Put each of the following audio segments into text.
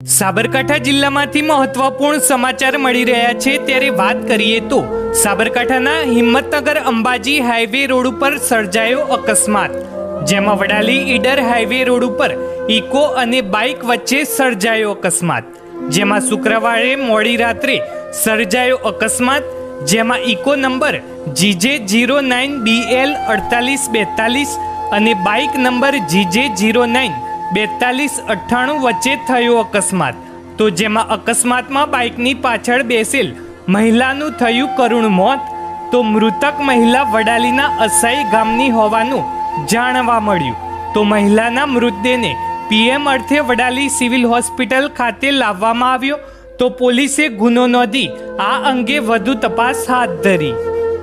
સાબરકાંઠા જિલ્લામાંથી મહત્વપૂર્ણ સમાચાર મળી રહ્યા છે ત્યારે વાત કરીએ તો સાબરકાંઠાના હિંમતનગર અંબાજી હાઈવે રોડ ઉપર સર્જાયો અકસ્માત, જેમાં વડાલી ઈડર હાઈવે રોડ ઉપર ઇકો અને બાઇક વચ્ચે સર્જાયો અકસ્માત, જેમાં શુક્રવારે મોડી રાત્રે સર્જાયો અકસ્માત, જેમાં ઇકો નંબર GJ09BL 4842 અને બાઇક નંબર GJ094298 વચ્ચે થયો અકસ્માત। તો જેમાં અકસ્માતમાં બાઇકની પાછળ બેસેલ મહિલાનું થયું કરુણ મોત। તો મૃતક મહિલા વડાલીના અસાઈ ગામની હોવાનું જાણવા મળ્યું। તો મહિલાના મૃતદેહને PM અર્થે વડાલી સિવિલ હોસ્પિટલ ખાતે લાવવામાં આવ્યો। તો પોલીસે ગુનો નોંધી આ અંગે વધુ તપાસ હાથ ધરી।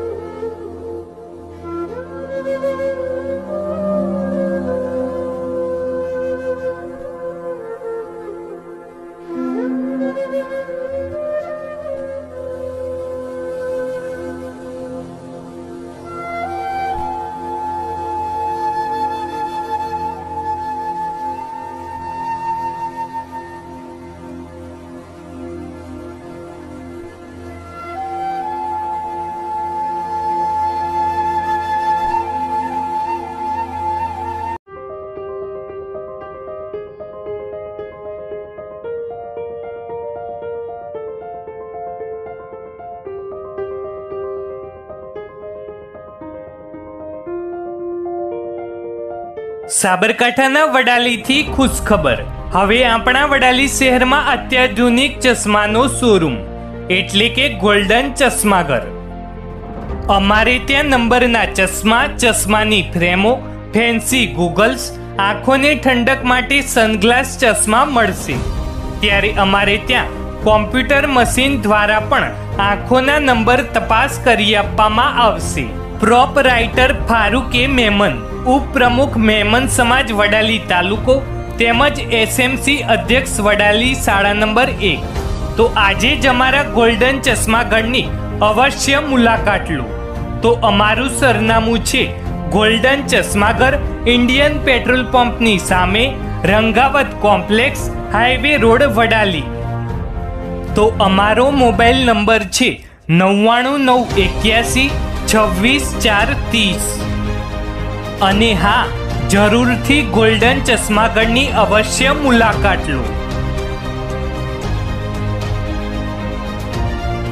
સાબરકાંઠાના વડાલીથી ખુશખબર। હવે આપણા વડાલી શહેરમાં અત્યાધુનિક ચશ્માનો શોરૂમ એટલે કે ગોલ્ડન ચશ્માઘર। અમારે ત્યાં નંબરના ચશ્મા, ચશ્માની ફ્રેમો, ફેન્સી ગૂગલ્સ, આંખોને ઠંડક માટે સનગ્લાસ ચશ્મા મળશે। ત્યારે અમારે ત્યાં કોમ્પ્યુટર મશીન દ્વારા પણ આંખોના નંબર તપાસ કરી આપવામાં આવશે। પ્રોપરાઇટર ફારૂકે મેમન, ઉપપ્રમુખ મેમન સમાજ વડાલી તાલુકો તેમજ SMC અધ્યક્ષ વડાલી શાળા નંબર 1। તો આજે જ અમારા ગોલ્ડન ચશ્માઘરની અવશ્ય મુલાકાત લો। તો અમારું સરનામું છે ગોલ્ડન ચશ્માઘર, ઇન્ડિયન પેટ્રોલ પંપની સામે, Rangawat complex, highway road, Vadali. તો અમારો મોબાઈલ નંબર છે 9991 26 430। અને હા, જરૂરથી ગોલ્ડન ચશ્માઘરની અવશ્ય મુલાકાત લો।